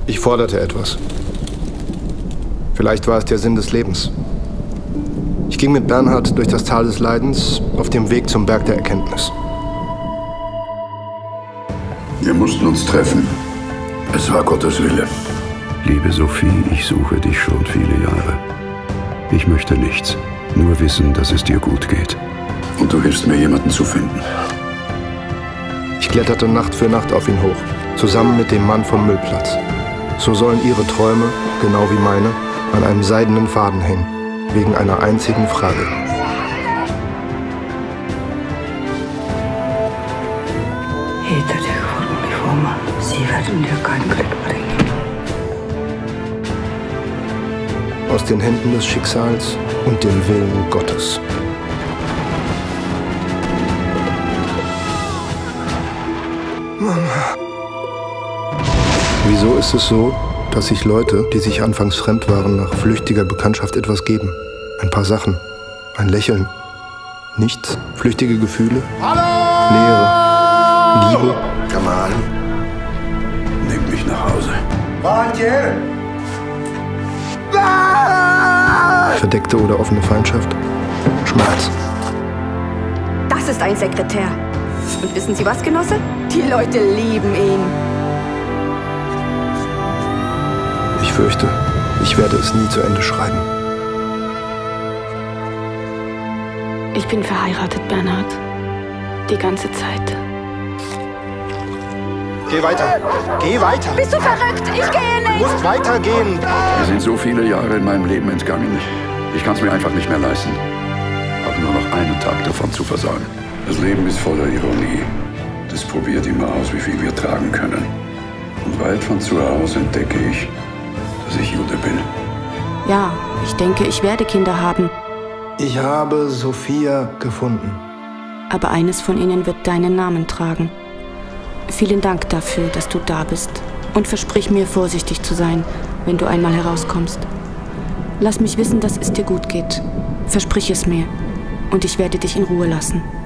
Ich forderte etwas. Vielleicht war es der Sinn des Lebens. Ich ging mit Bernhard durch das Tal des Leidens auf dem Weg zum Berg der Erkenntnis. Wir mussten uns treffen. Es war Gottes Wille. Liebe Sophie, ich suche dich schon viele Jahre. Ich möchte nichts, nur wissen, dass es dir gut geht. Und du hilfst mir, jemanden zu finden. Ich kletterte Nacht für Nacht auf ihn hoch, zusammen mit dem Mann vom Müllplatz. So sollen ihre Träume, genau wie meine, an einem seidenen Faden hängen, wegen einer einzigen Frage. Hinter der Uniform, Sie werden dir kein Glück bringen. Aus den Händen des Schicksals und dem Willen Gottes. Mama. Wieso ist es so, dass sich Leute, die sich anfangs fremd waren, nach flüchtiger Bekanntschaft etwas geben? Ein paar Sachen, ein Lächeln, nichts, flüchtige Gefühle, Leere, Liebe. Kamal, nimm mich nach Hause. Verdeckte oder offene Feindschaft, Schmerz. Das ist ein Sekretär. Und wissen Sie was, Genosse? Die Leute lieben ihn. Ich fürchte, ich werde es nie zu Ende schreiben. Ich bin verheiratet, Bernhard. Die ganze Zeit. Geh weiter! Geh weiter! Bist du verrückt? Ich gehe Du nicht! musst weitergehen! Mir sind so viele Jahre in meinem Leben entgangen. Ich kann es mir einfach nicht mehr leisten. Habe nur noch einen Tag davon zu versagen. Das Leben ist voller Ironie. Das probiert immer aus, wie viel wir tragen können. Und weit von zu Hause entdecke ich, dass ich Jude bin. Ja, ich denke, ich werde Kinder haben. Ich habe Sophia gefunden. Aber eines von ihnen wird deinen Namen tragen. Vielen Dank dafür, dass du da bist. Und versprich mir, vorsichtig zu sein, wenn du einmal herauskommst. Lass mich wissen, dass es dir gut geht. Versprich es mir. Und ich werde dich in Ruhe lassen.